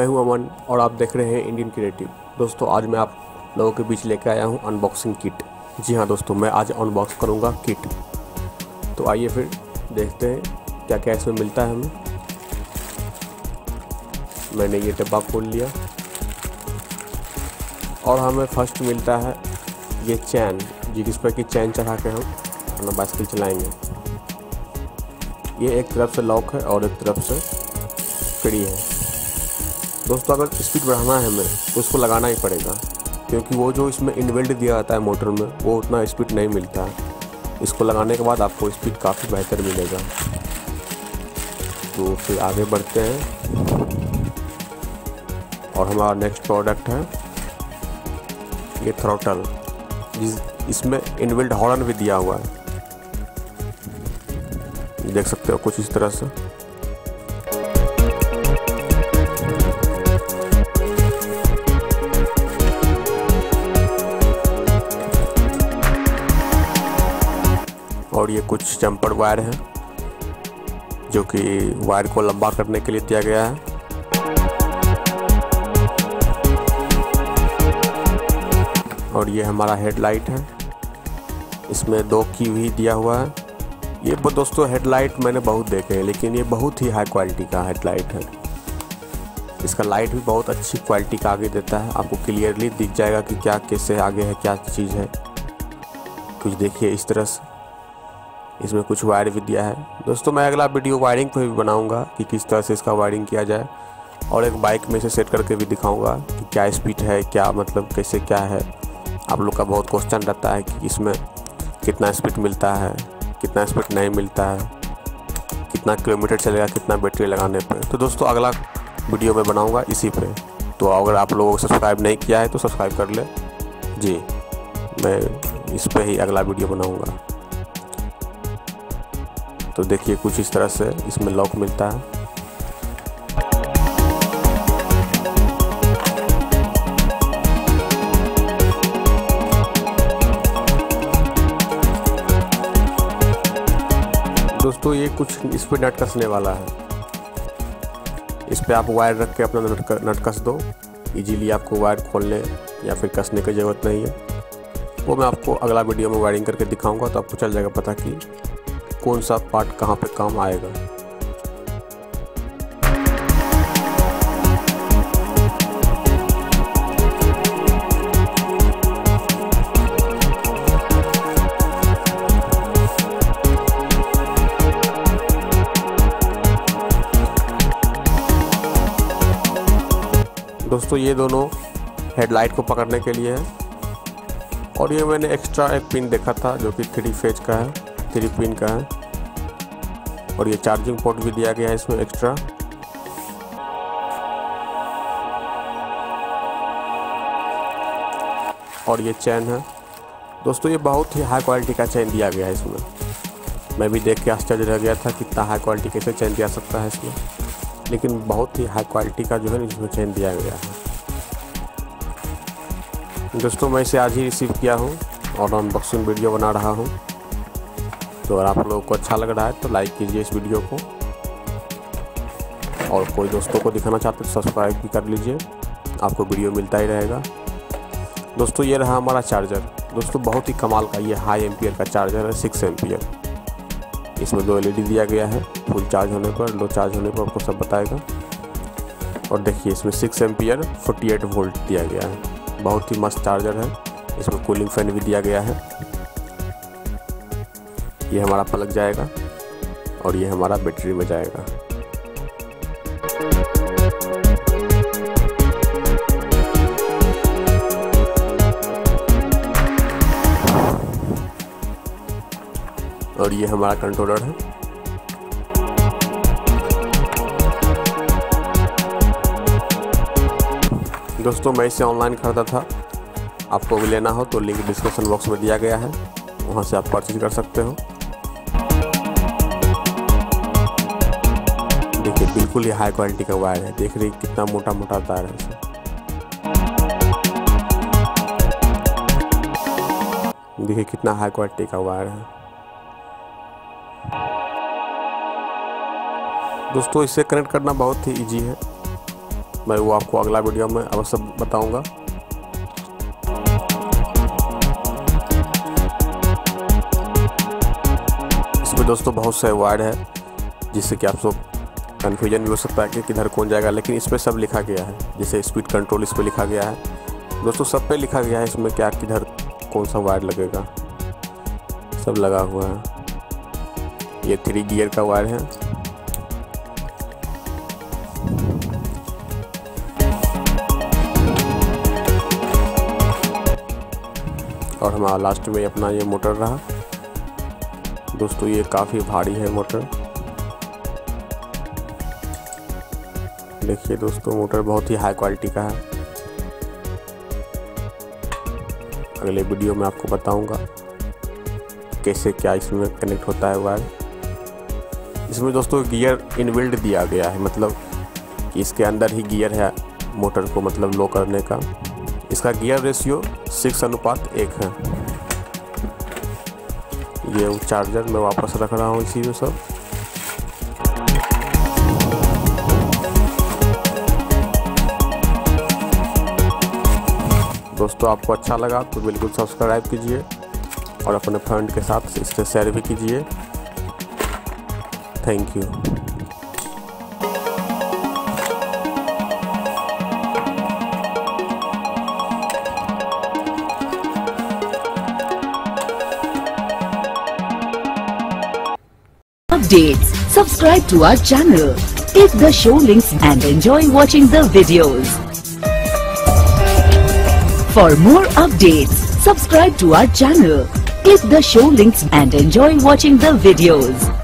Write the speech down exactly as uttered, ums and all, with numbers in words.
मैं हूं अमन और आप देख रहे हैं इंडियन क्रिएटिव। दोस्तों आज मैं आप लोगों के बीच लेकर आया हूं अनबॉक्सिंग किट। जी हां दोस्तों, मैं आज अनबॉक्स करूंगा किट। तो आइए फिर देखते हैं क्या क्या इसमें मिलता है हमें। मैंने ये डब्बा खोल लिया और हमें फर्स्ट मिलता है ये चैन, जिस पर कि चैन चढ़ा के हम अपना बाइसिकल चलाएंगे। ये एक तरफ से लॉक है और एक तरफ से फ्री है। दोस्तों अगर स्पीड बढ़ाना है हमें तो उसको लगाना ही पड़ेगा, क्योंकि वो जो इसमें इनबिल्ट दिया जाता है मोटर में वो उतना स्पीड नहीं मिलता है। इसको लगाने के बाद आपको स्पीड काफ़ी बेहतर मिलेगा। तो फिर आगे बढ़ते हैं और हमारा नेक्स्ट प्रोडक्ट है ये थ्रॉटल, जिस इसमें इनबिल्ट हॉर्न भी दिया हुआ है, देख सकते हो कुछ इस तरह से। और ये कुछ जम्पर वायर है जो कि वायर को लंबा करने के लिए दिया गया है। और ये हमारा हेडलाइट है, इसमें दो की भी दिया हुआ है। ये दोस्तों हेडलाइट मैंने बहुत देखे हैं, लेकिन ये बहुत ही हाई क्वालिटी का हेडलाइट है। इसका लाइट भी बहुत अच्छी क्वालिटी का आगे देता है, आपको क्लियरली दिख जाएगा कि क्या कैसे आगे है, क्या चीज़ है। कुछ देखिए इस तरह से, इसमें कुछ वायर भी दिया है। दोस्तों मैं अगला वीडियो वायरिंग पर भी बनाऊंगा कि किस तरह से इसका वायरिंग किया जाए, और एक बाइक में से सेट करके भी दिखाऊंगा कि क्या स्पीड है, क्या मतलब कैसे क्या है। आप लोग का बहुत क्वेश्चन रहता है कि इसमें कितना स्पीड मिलता है, कितना स्पीड नहीं मिलता है, कितना किलोमीटर चलेगा कितना बैटरी लगाने पर। तो दोस्तों अगला वीडियो में बनाऊंगा इसी पे। तो अगर आप लोगों को सब्सक्राइब नहीं किया है तो सब्सक्राइब कर ले जी, मैं इस पे ही अगला वीडियो बनाऊंगा। तो देखिए कुछ इस तरह से इसमें लॉक मिलता है। दोस्तों ये कुछ इस पे नट कसने वाला है, इस पे आप वायर रख के अपना नट नट कस दो। इजीली आपको वायर खोलने या फिर कसने की ज़रूरत नहीं है। वो मैं आपको अगला वीडियो में वायरिंग करके दिखाऊंगा, तो आपको चल जाएगा पता कि कौन सा पार्ट कहाँ पे काम आएगा। दोस्तों ये दोनों हेडलाइट को पकड़ने के लिए है, और ये मैंने एक्स्ट्रा एक पिन देखा था जो कि थ्री फेज का है, थ्री पिन का है। और ये चार्जिंग पोर्ट भी दिया गया है इसमें एक्स्ट्रा। और ये चैन है। दोस्तों ये बहुत ही हाई क्वालिटी का चैन दिया गया है इसमें। मैं भी देख के आश्चर्य रह गया था कि इतना हाई क्वालिटी कैसे चैन दिया सकता है इसमें, लेकिन बहुत ही हाई क्वालिटी का जो है इसमें चैन दिया गया है। दोस्तों मैं इसे आज ही रिसीव किया हूँ और अनबॉक्सिंग वीडियो बना रहा हूँ। तो अगर आप लोगों को अच्छा लग रहा है तो लाइक कीजिए इस वीडियो को, और कोई दोस्तों को दिखाना चाहते तो सब्सक्राइब भी कर लीजिए, आपको वीडियो मिलता ही रहेगा। दोस्तों ये रहा हमारा चार्जर। दोस्तों बहुत ही कमाल का ये हाई एम्पियर का चार्जर है, सिक्स एम्पियर। इसमें दो एलईडी दिया गया है, फुल चार्ज होने पर, लो चार्ज होने पर आपको सब बताएगा। और देखिए इसमें six ampere forty eight volt दिया गया है, बहुत ही मस्त चार्जर है। इसमें कूलिंग फैन भी दिया गया है। ये हमारा प्लग जाएगा और ये हमारा बैटरी में जाएगा। और ये हमारा कंट्रोलर है। दोस्तों मैं इसे ऑनलाइन खरीदा था, आपको भी लेना हो तो लिंक डिस्क्रिप्शन बॉक्स में दिया गया है, वहाँ से आप परचेज कर सकते हो। देखिए बिल्कुल ही हाई क्वालिटी का वायर है, देख रही कितना मोटा मोटा तार है इसमें। देखिए कितना हाई क्वालिटी का वायर है। दोस्तों इसे कनेक्ट करना बहुत ही इजी है। मैं वो आपको अगला वीडियो में अवश्य बताऊंगा। इसमें दोस्तों बहुत से वायर है जिससे कि आप सब कन्फ्यूजन भी हो सकता है कि किधर कौन जाएगा, लेकिन इस पर सब लिखा गया है। जैसे स्पीड कंट्रोल इस पर लिखा गया है दोस्तों, सब पे लिखा गया है इसमें क्या किधर कौन सा वायर लगेगा, सब लगा हुआ है। ये थ्री गियर का वायर है। और हमारा लास्ट में अपना ये मोटर रहा दोस्तों। ये काफ़ी भारी है मोटर, देखिए दोस्तों मोटर बहुत ही हाई क्वालिटी का है। अगले वीडियो में आपको बताऊंगा कैसे क्या इसमें कनेक्ट होता है वायर। इसमें दोस्तों गियर इनबिल्ट दिया गया है, मतलब कि इसके अंदर ही गियर है मोटर को मतलब लो करने का। इसका गियर रेशियो सिक्स अनुपात एक है। ये चार्जर मैं वापस रख रहा हूँ इसी में सब। दोस्तों आपको अच्छा लगा तो बिल्कुल सब्सक्राइब कीजिए और अपने फ्रेंड के साथ इसे शेयर भी कीजिए। Thank you. Updates. Subscribe to our channel. Click the show links and enjoy watching the videos. For more updates, subscribe to our channel. Click the show links and enjoy watching the videos.